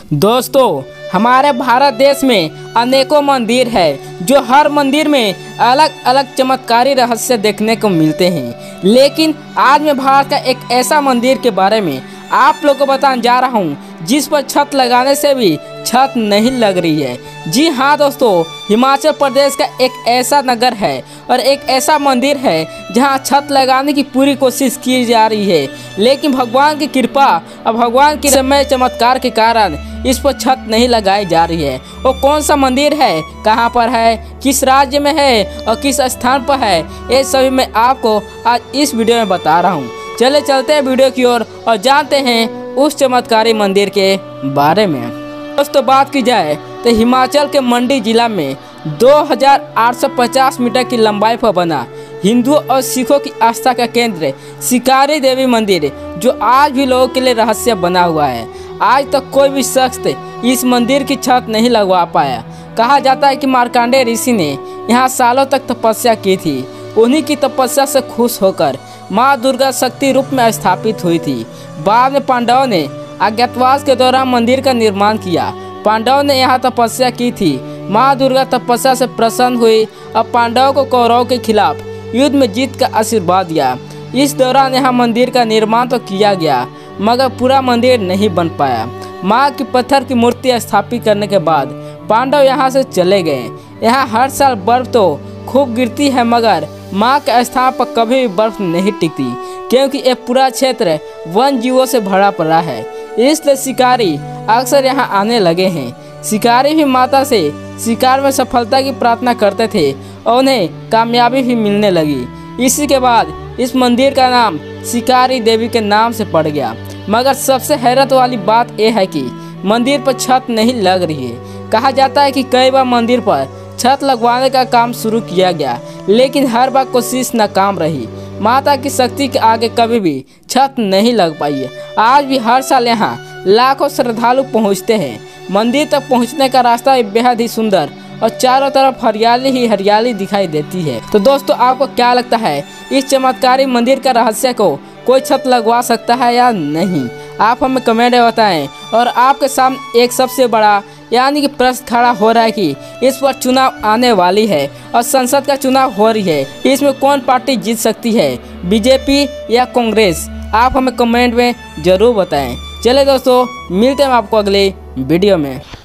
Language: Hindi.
दोस्तों, हमारे भारत देश में अनेकों मंदिर है जो हर मंदिर में अलग अलग चमत्कारी रहस्य देखने को मिलते हैं। लेकिन आज मैं भारत का एक ऐसा मंदिर के बारे में आप लोगों को बताने जा रहा हूँ जिस पर छत लगाने से भी छत नहीं लग रही है। जी हाँ दोस्तों, हिमाचल प्रदेश का एक ऐसा नगर है और एक ऐसा मंदिर है जहाँ छत लगाने की पूरी कोशिश की जा रही है, लेकिन भगवान की कृपा और भगवान के समय चमत्कार के कारण इस पर छत नहीं लगाई जा रही है। वो कौन सा मंदिर है, कहाँ पर है, किस राज्य में है और किस स्थान पर है, ये सभी मैं आपको आज इस वीडियो में बता रहा हूँ। चले चलते हैं वीडियो की ओर और जानते हैं उस चमत्कारी मंदिर के बारे में। दोस्तों, बात की जाए तो हिमाचल के मंडी जिला में 2850 मीटर की लंबाई पर बना हिंदुओं और सिखों की आस्था का केंद्र शिकारी देवी मंदिर, जो आज भी लोगों के लिए रहस्य बना हुआ है। आज तक कोई भी शख्स इस मंदिर की छत नहीं लगवा पाया। कहा जाता है कि मार्कंडेय ऋषि ने यहाँ सालों तक तपस्या की थी। उन्हीं की तपस्या से खुश होकर माँ दुर्गा शक्ति रूप में स्थापित हुई थी। बाद में पांडवों ने अज्ञातवास के दौरान मंदिर का निर्माण किया। पांडवों ने यहाँ तपस्या की थी। माँ दुर्गा तपस्या से प्रसन्न हुई और पांडवों को कौरवों के खिलाफ युद्ध में जीत का आशीर्वाद दिया। इस दौरान यहाँ मंदिर का निर्माण तो किया गया, मगर पूरा मंदिर नहीं बन पाया। माँ की पत्थर की मूर्ति स्थापित करने के बाद पांडव यहाँ से चले गए। यहाँ हर साल बर्फ तो खूब गिरती है, मगर माँ के स्थान पर कभी भी बर्फ नहीं टिकती, क्योंकि ये पूरा क्षेत्र वन जीवों से भरा पड़ा है। इसलिए शिकारी अक्सर यहाँ आने लगे हैं। शिकारी भी माता से शिकार में सफलता की प्रार्थना करते थे और उन्हें कामयाबी भी मिलने लगी। इसी के बाद इस मंदिर का नाम शिकारी देवी के नाम से पड़ गया। मगर सबसे हैरत वाली बात यह है कि मंदिर पर छत नहीं लग रही है। कहा जाता है कि कई बार मंदिर पर छत लगवाने का काम शुरू किया गया, लेकिन हर बार कोशिश नाकाम रही। माता की शक्ति के आगे कभी भी छत नहीं लग पाई है। आज भी हर साल यहाँ लाखों श्रद्धालु पहुँचते हैं। मंदिर तक पहुँचने का रास्ता बेहद ही सुंदर और चारों तरफ हरियाली ही हरियाली दिखाई देती है। तो दोस्तों, आपको क्या लगता है, इस चमत्कारी मंदिर का रहस्य को कोई छत लगवा सकता है या नहीं? आप हमें कमेंट में बताएं। और आपके सामने एक सबसे बड़ा यानी कि प्रश्न खड़ा हो रहा है कि इस पर चुनाव आने वाली है और संसद का चुनाव हो रही है। इसमें कौन पार्टी जीत सकती है, बीजेपी या कांग्रेस? आप हमें कमेंट में ज़रूर बताएं। चले दोस्तों, मिलते हैं आपको अगले वीडियो में।